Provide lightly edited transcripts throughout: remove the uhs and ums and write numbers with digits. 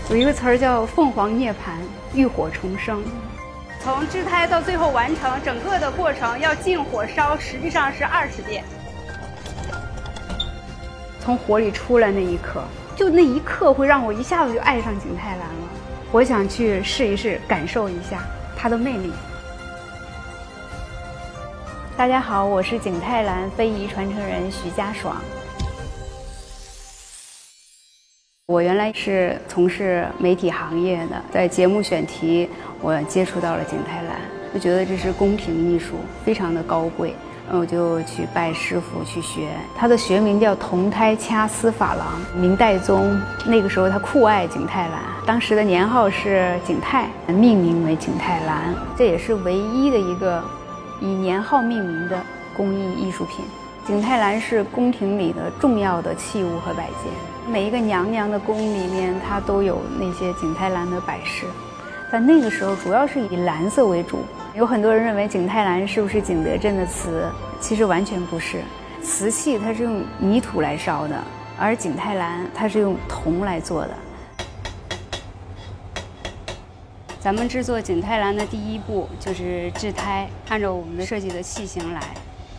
有一个词儿叫凤凰涅槃，浴火重生。从制胎到最后完成，整个的过程要进火烧，实际上是20遍。从火里出来那一刻，就那一刻会让我一下子就爱上景泰蓝了。我想去试一试，感受一下它的魅力。大家好，我是景泰蓝非遗传承人徐家爽。我原来是从事媒体行业的，在节目选题，我接触到了景泰蓝，就觉得这是宫廷艺术，非常的高贵。我就去拜师傅去学，他的学名叫铜胎掐丝珐琅。明代宗那个时候他酷爱景泰蓝，当时的年号是景泰，命名为景泰蓝。这也是唯一的一个以年号命名的工艺艺术品。景泰蓝是宫廷里的重要的器物和摆件，每一个娘娘的宫里面，它都有那些景泰蓝的摆饰。但那个时候主要是以蓝色为主，有很多人认为景泰蓝是不是景德镇的瓷，其实完全不是。瓷器它是用泥土来烧的，而景泰蓝它是用铜来做的。咱们制作景泰蓝的第一步就是制胎，按照我们的设计的器型来。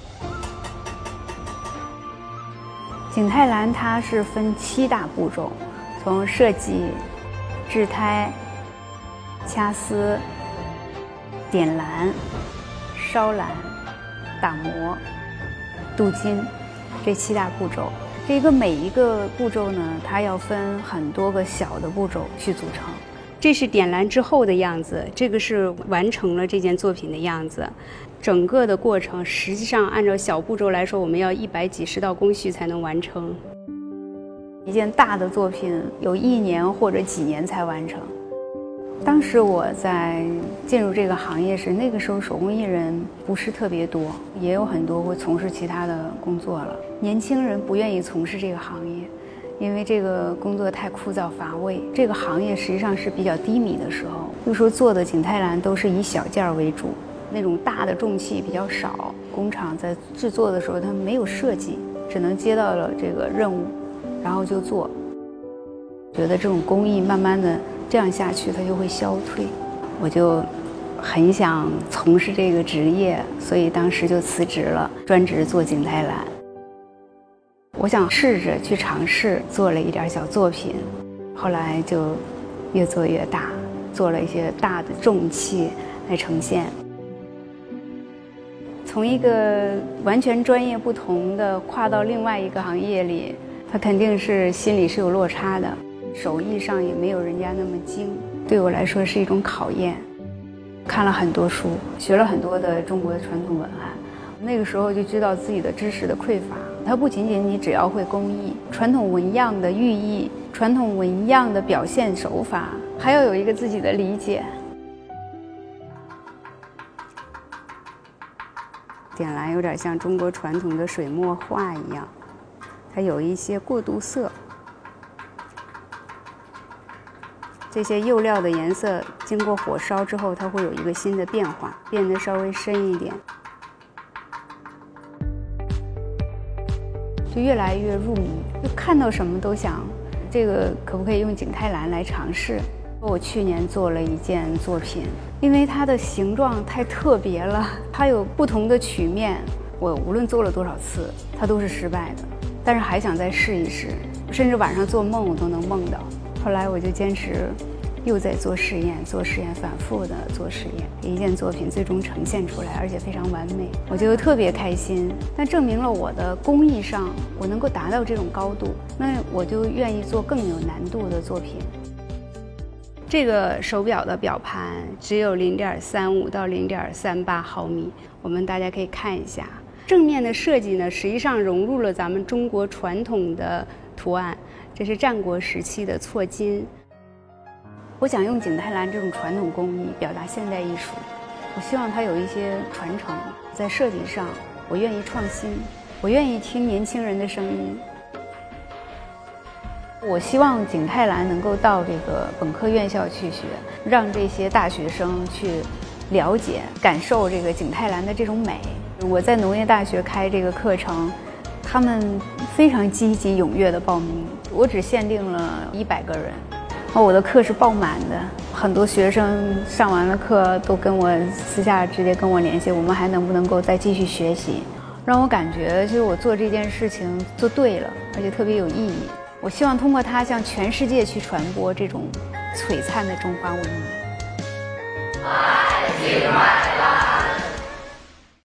景泰蓝它是分7大步骤，从设计、制胎、掐丝、点蓝、烧蓝、打磨、镀金，这7大步骤。每一个步骤呢，它要分很多个小的步骤去组成。这是点蓝之后的样子，这个是完成了这件作品的样子。整个的过程实际上按照小步骤来说，我们要100几十道工序才能完成。一件大的作品有1年或者几年才完成。当时我在进入这个行业时，那个时候手工艺人不是特别多，也有很多会从事其他的工作了。年轻人不愿意从事这个行业，因为这个工作太枯燥乏味。这个行业实际上是比较低迷的时候，那时候做的景泰蓝都是以小件为主，那种大的重器比较少。工厂在制作的时候，他们没有设计，只能接到了这个任务，然后就做。觉得这种工艺慢慢的这样下去，它就会消退。我就很想从事这个职业，所以当时就辞职了，专职做景泰蓝。我想试着去尝试，做了一点小作品，后来就越做越大，做了一些大的重器来呈现。从一个完全专业不同的跨到另外一个行业里，他肯定是心里是有落差的，手艺上也没有人家那么精，对我来说是一种考验。看了很多书，学了很多的中国的传统文案，那个时候就知道自己的知识的匮乏。它不仅仅你只要会工艺，传统纹样的寓意，传统纹样的表现手法，还要有一个自己的理解。点蓝有点像中国传统的水墨画一样，它有一些过渡色。这些釉料的颜色经过火烧之后，它会有一个新的变化，变得稍微深一点，就越来越入迷，就看到什么都想，这个可不可以用景泰蓝来尝试？我去年做了一件作品，因为它的形状太特别了，它有不同的曲面，我无论做了多少次，它都是失败的。但是还想再试一试，甚至晚上做梦我都能梦到。后来我就坚持又在做实验，反复的做实验，一件作品最终呈现出来，而且非常完美，我就特别开心。但证明了我的工艺上我能够达到这种高度，那我就愿意做更有难度的作品。这个手表的表盘只有0.35到0.38毫米，大家可以看一下。正面的设计呢，实际上融入了咱们中国传统的图案，这是战国时期的错金。我想用景泰蓝这种传统工艺表达现代艺术，我希望它有一些传承。在设计上，我愿意创新，我愿意听年轻人的声音。我希望景泰蓝能够到这个本科院校去学，让这些大学生去了解、感受这个景泰蓝的这种美。我在农业大学开这个课程，他们非常积极踊跃的报名，我只限定了100个人。 我的课是爆满的，很多学生上完了课都跟我私下直接跟我联系，我们还能不能够再继续学习，让我感觉其实我做这件事情做对了，而且特别有意义。我希望通过它向全世界去传播这种璀璨的中华文明。我爱进来了。